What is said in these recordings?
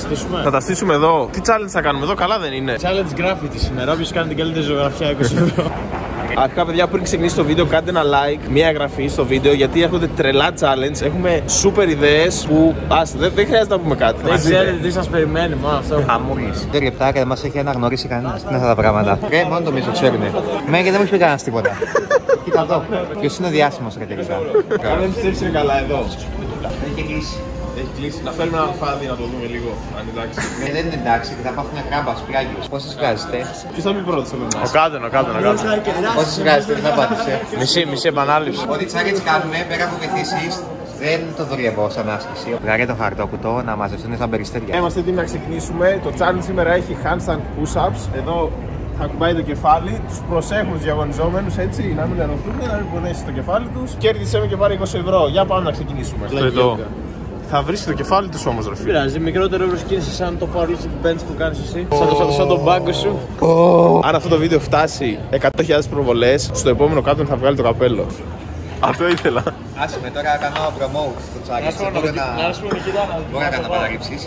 στήσουμε. Θα τα στήσουμε εδώ. Τι challenge θα κάνουμε εδώ, καλά δεν είναι? Challenge graffiti σήμερα. Όποιος κάνει την καλύτερη ζωγραφιά 20 ευρώ. Αρχικά, παιδιά, πριν ξεκινήσει το βίντεο, κάντε ένα like, μια εγγραφή στο βίντεο γιατί έρχονται τρελά challenge. Έχουμε super ιδέες που. Δεν χρειάζεται να πούμε κάτι. Δεν ξέρετε τι σας περιμένει, μόνο αυτό. Χαμούλης. 2 λεπτά και δεν μας έχει αναγνωρίσει κανένας. Τι είναι αυτά τα πράγματα. Μόνο το μίσο ξέρουνε. Μένει και δεν μου έχει πει κανένας τίποτα. Κοίτα εδώ. Ποιος είναι ο διάσημος τελικά. Αν δεν πιστεύεις είναι καλά εδώ. Έχει κλείσει. Έχει κλείσει. Να φέρουμε ένα φάδι να το δούμε λίγο. Αν εντάξει. Δεν είναι εντάξει και θα πάθουν κράμπα σπιάγιος. Πόσες βγάζετε? Ποιος θα πει πρώτος εδώ? Ο Κάτενο. Πόσες βγάζετε, δεν απάντησε. Μισή επανάληψη. Ό,τι challenge κάνουμε πέρα από βυθίσεις δεν το δουλεύω σαν άσκηση. Βγάλε το χαρτόκουτο να μαζευτούν σαν περιστέρια. Είμαστε έτοιμοι να ξεκινήσουμε. Το challenge σήμερα έχει handstand push-ups. Εδώ θα κουμπάει το κεφάλι. Τους προσέχουμε τους διαγωνιζόμενους έτσι, να μην ενοχλούν, να μην πονέσει το κεφάλι τους. Κέρδισε με και πάρει 20 ευρώ. Για πάμε να ξεκινήσουμε. Θα βρει το κεφάλι τους όμως, ρε φίλε. Πειράζει, μικρότερο εύρος κίνηση σαν το powerlifting bench που κάνεις εσύ. Σαν τον μπάγκο σου. Αν αυτό το βίντεο φτάσει 100.000 προβολές, στο επόμενο κάτω θα βγάλει το καπέλο. Αυτό ήθελα. Άσε με τώρα κάνω promote στο challenge. Μπορεί να κάνω παραλήψεις.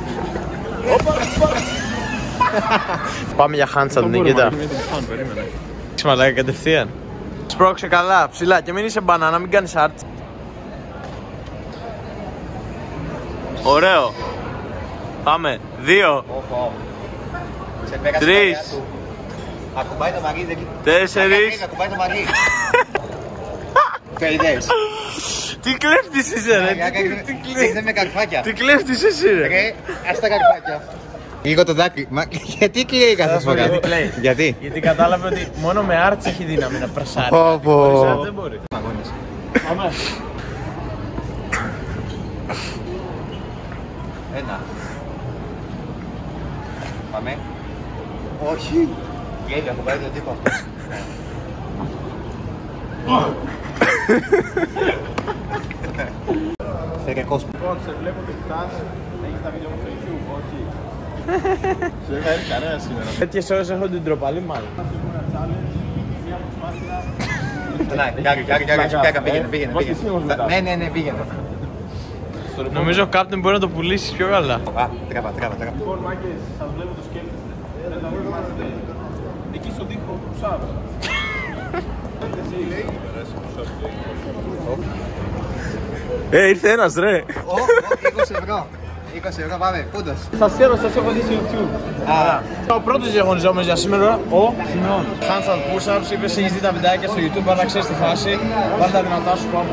Πάμε για handstand, Νίκητα. Ξημαλάκα κατευθείαν. Σπρώξε καλά, ψηλά και μην είσαι μπανάνα, μην κάνεις art. Ωραίο. Πάμε. 2. 3. Ακουμπάει το μαγί, 4. ακουμπάει το μαγί. Καηδές. Τι κλέφτης είσαι ρε. Δεν με καρφάκια. Τι κλέφτης εσύ ρε. Ρε, ας τα καρφάκια. Λίγο το δάκρυ. Μα γιατί κλαίει κάθε φορά? Γιατί? Γιατί κατάλαβε ότι μόνο με arts έχει δύναμη να πρασάρει. Πω. Δεν μπορεί. Πάμε. Ένα. Πάμε. Όχι. Γέλια, ακουμπάει τον τύπο αυτό. Φέρε κόσμο. Σε βλέπω ότι φτάνει. Έχεις τα βίντεο μου στο YouTube, όχι. Σε δεν θα έρθει κανένα σήμερα. Τέτοιες ώρες έχω την τροπαλή μάλλον. Πήγαινε. Ναι, πήγαινε. Νομίζω ο Captain μπορεί να το πουλήσει πιο καλά. Α, τράβα. Λοιπόν, μάγκες, σας βλέπω το σκέφτεστε. Δεν τα δοκιμάσετε. Εκεί στον τοίχο, push-up. Ήρθε ένας ρε. 20 ευρώ, πάμε, πούντος. Σας έχω δει στο YouTube. Ο πρώτος διαγωνιζόμενος για σήμερα, ο Χινών. Handstand push-ups, είπες έχεις δει τα βιντεάκια στο YouTube, αλλά ξέρεις τη φάση. Βάλε τα δυνατά σου πάνω.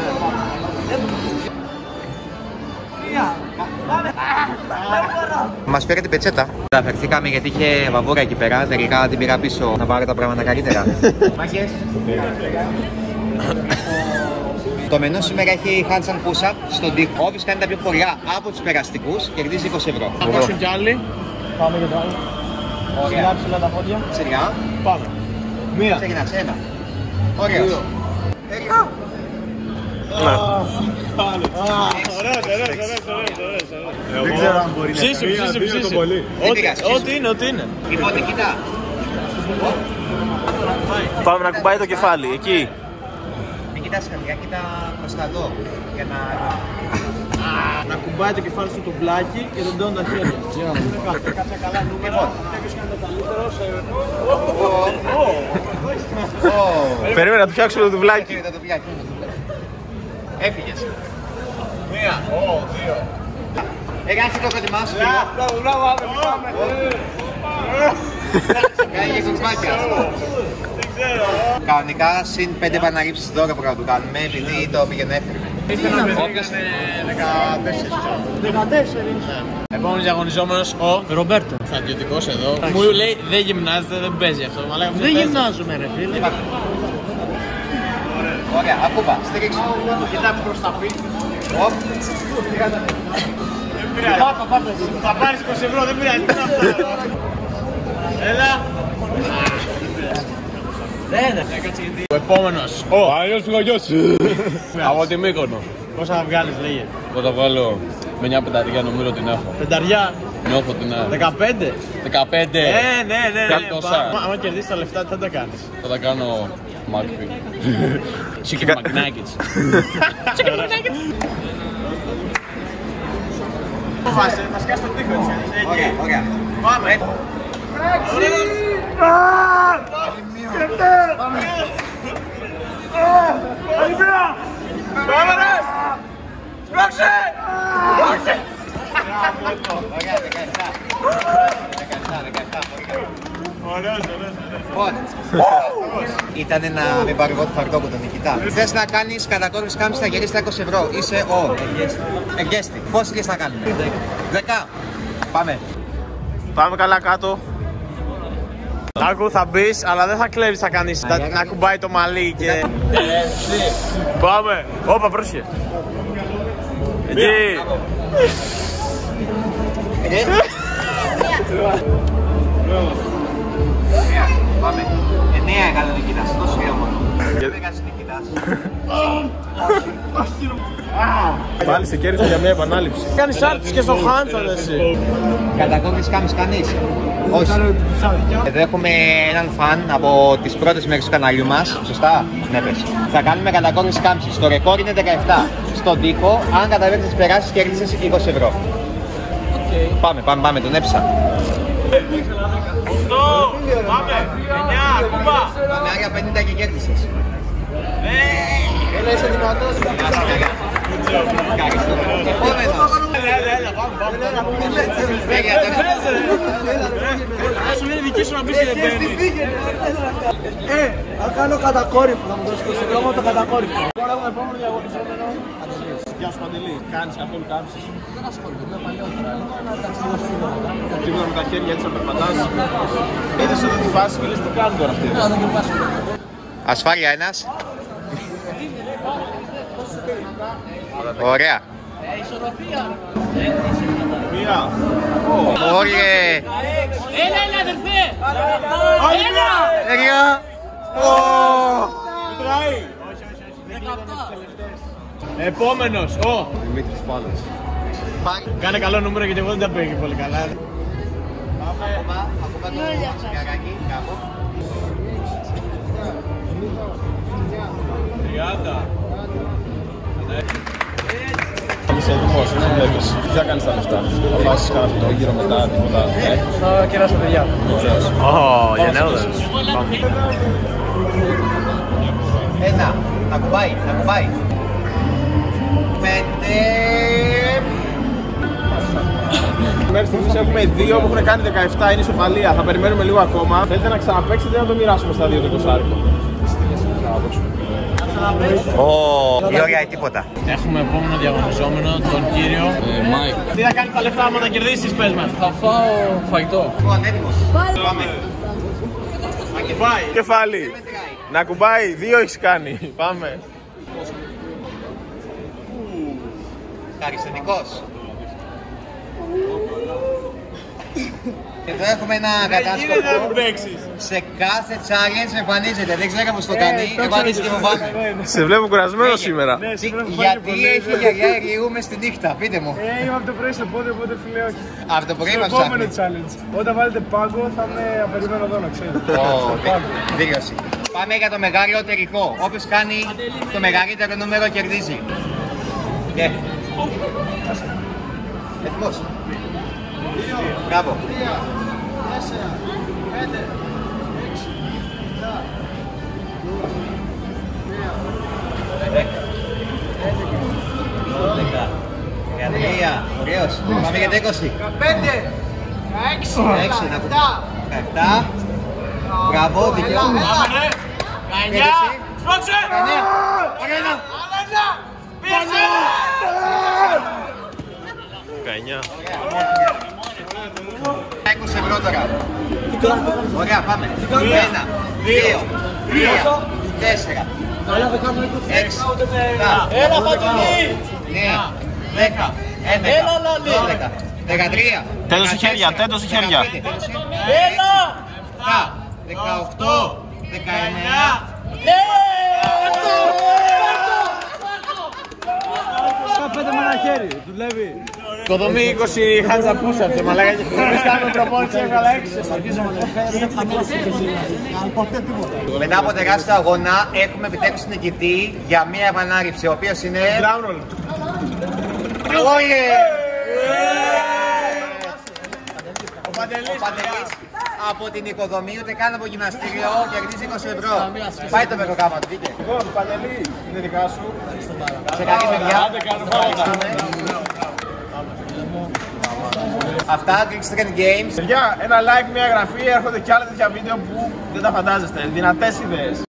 Μας πήρε την πετσέτα. Αφαιρθήκαμε γιατί είχε βαβούρα εκεί πέρα. Τελικά την πήρα πίσω να πάρω τα πράγματα καλύτερα. Μάχες. Το μενού σήμερα έχει handstand push-up στον τοίχο. Όποιος κάνει τα πιο πολλά από τους περαστικούς κερδίζει 20 ευρώ. Θα πάσουν κι άλλοι. Πάμε για το άλλο. Ωραία. Ψηλά τα πόδια. Σειρά. Πάμε. Μία. Ξεκινάς, ένα. Ωραίος. Ωραίος. Δεν ξέρω αν μπορεί να Ψήσου. Ό,τι είναι. Λοιπόν, κοίτα. Πάμε να κουμπάει το κεφάλι, εκεί. Μην κοιτάς χαμηλά, κοίτα προς τα δω. Για Να κουμπάει το κεφάλι στο τουβλάκι και τον τόνει τα χέρια. Κάτσε καλά νούμερα. Κάποιος κάνει το καλύτερο. Περίμενα να του φτιάξουμε το τουβλάκι. Έφυγες. Μία. Δύο. Έχασε το κοντιμά σου. Μπράβο. Κάνεις το τσμάκια. Κανονικά συν 5 επαναλήψεις δώρα που θα του κάνουμε επειδή το πήγαινε έφυγε. Ήθελα να με έκανε 14. Επόμενος διαγωνιζόμενος ο Ρομπέρτο. Στρατιωτικός εδώ. Μου λέει δεν γυμνάζεται, δεν παίζει αυτό. Δεν γυμνάζουμε ρε φίλε. Ωραία, ακούμπα, στήριξε. Κοιτά προς τα πίσω. Θα πάρεις 20 ευρώ, δεν πειράζει. Έλα. Ο επόμενος, ο Αλλιώς του γογιός. από τη Μύκονο. Πόσα θα βγάλεις λέγε? Εγώ θα βγάλω με μια πενταριά, νομίζω την έχω. Πενταριά. Νιώθω την έχω. 15. 15. Ναι. Κάτι τόσα. Άμα κερδίσεις τα λεφτά, τι θα τα κάνεις? Θα τα κάνω McFit. Chicken McNuggets. Chicken McNuggets. Θα σκάσει τον τοίχο της. Ωραία. Πάμε. Πάμε ρε! Σπρώξε! Ωραία, 17. Ήτανε να μην πάρω εγώ το φαρτό από τον Νικητά. Θες να κάνεις κατακόρυφη κάμψη να γυρίσεις τα 20 ευρώ. Είσαι ο Εγκέστη. Πόσοι θες να κάνουμε? 10. Πάμε. Πάμε καλά κάτω. Άκου, θα μπεις, αλλά δεν θα κλέβεις, θα κάνεις να κουμπάει το μαλλί και... Πάμε! Όπα, πρόσχε! Εκεί! Πάμε. 9 έκανε ο Νικητάς, τόσο γρήγορα μόνο. Δεν κάνεις Νικητάς. Πάλι σε κέρδισα για μια επανάληψη. Κάνεις άρτης και στο Χάντσον εσύ. Κατακόρυφης κάμψης κάνεις? Όχι. Εδώ έχουμε έναν φαν από τις πρώτες μέρες του καναλιού μας. Σωστά? Ναι, πες. Θα κάνουμε κατακόρυφης κάμψης. Το ρεκόρ είναι 17. Στον τοίχο, αν καταφέρεις να τις περάσεις, κέρδισες 20 ευρώ. Πάμε, τον έψα. 8, πάμε, 9, κούμπα. Πάμε άρια 50 και κέρδισες. Έλα, είσαι δυνατός. Επόμενος. Άσου είναι δική σου να μπεις και δεν παίρνεις. Θα κάνω κατακόρυφο, θα μου δώσει 20 ευρώ το κατακόρυφο. Τώρα έχουμε επόμενο διαγωνιζόμενο. Γεια σου Παντελή, κάνεις καθόλου κάμψεις? Δεν ασχολούμαι, είμαι παλιότερα. Να ταξιδεύω. Τίποτα με τα χέρια έτσι να περπατάς. Είδες εδώ τη φάση και λες τι κάνουν τώρα αυτοί. Δεν κοιμάσαι. Ασφάλεια ένας. Ωραία. Μία. Ωραία. Έλα, αδερφέ! Έλα. Επόμενος, ο Δημήτρης Πάλος. Κάνε καλό νούμερο γιατί εγώ δεν τα πήγε πολύ καλά. Ακόμα το σιγαράκι, κάπου. 30. Είσαι έτοιμος, τι βλέπεις? Τι θα κάνεις τα λεφτά? Θα πάσεις κάνα το γύρο μετά, τίποτα? Θα κεράσω παιδιά. Γενναίωδες. Ένα. Να κουμπάει. 5. Μέχρι στιγμής έχουμε 2 που έχουν κάνει 17, είναι ισοπαλία. Θα περιμένουμε λίγο ακόμα. Θέλετε να ξαναπαίξετε ή να το μοιράσουμε στα 2 το 20άρικο? Η ωραία ή τίποτα. Έχουμε επόμενο διαγωνιζόμενο, τον κύριο Μάικ. Τι θα κάνεις τα λεφτά άμα τα κερδίσεις, πες μας. Θα φάω φαγητό. Λοιπόν, έτοιμος. Πάμε. Πάει. Κεφάλι. Να κουμπάει, 2 έχεις κάνει. Πάμε. Χαριστενικός. Εδώ έχουμε ένα κατάσκοπο. Σε κάθε challenge εμφανίζεται. Δεν ξέρω πώς το κάνει. Εμφανίζει και φοβάμαι. Σε βλέπω κουρασμένο σήμερα. Γιατί έχει γιαγιά Ιριού μες τη νύχτα, πείτε μου. Είμαι από το πρωί στο πόδι, οπότε φίλε όχι. Από το πρωί Στο μας επόμενο ψάχνει. challenge. Όταν βάλετε πάγκο θα με απεριμένω εδώ να ξέρετε. Δήλωση. Πάμε για το μεγάλο τερικό. Όποιος κάνει το μεγαλύτερο νούμερο κερδίζει. Έτοιμος. Μπράβο. 13. Ωραίος. Πάμε για τα 20. 15, 16, 17. Μπράβο, δικαιό. 9. Σπρώξε! 19. 20 ευρώ τώρα. Ωραία, πάμε. 1, 2, 3, 4, 6, 7, Έλα, Παντελή! 9, 10, 11, 12, 13. Τέντωση χέρια, τέντωση χέρια. 7, 18, 19. Πέντε με ένα χέρι, δουλεύει. Κοδομή 20 χάντσα push-ups, μαλάκα και εμείς κάνουμε προπόνηση, έβγαλα 6. Ποτέ τίποτα. Μετά από τεράστιο αγώνα έχουμε επιτέλους νικητή για μία επανάληψη, ο οποίος είναι... Drum roll. Oh yeah! Παντελής από την οικοδομή, ούτε καν από γυμναστήριο, κερδίζει 20 ευρώ. Πάει το μεροκάμα του, βγήκε. Λοιπόν, Παντελή, είναι δικά σου. Σε καλή παιδιά. Αυτά, Greek Strength Games. Παιδιά, ένα like, μια εγγραφή, έρχονται κι άλλα τέτοια βίντεο που δεν τα φαντάζεστε. Δυνατές ιδέες.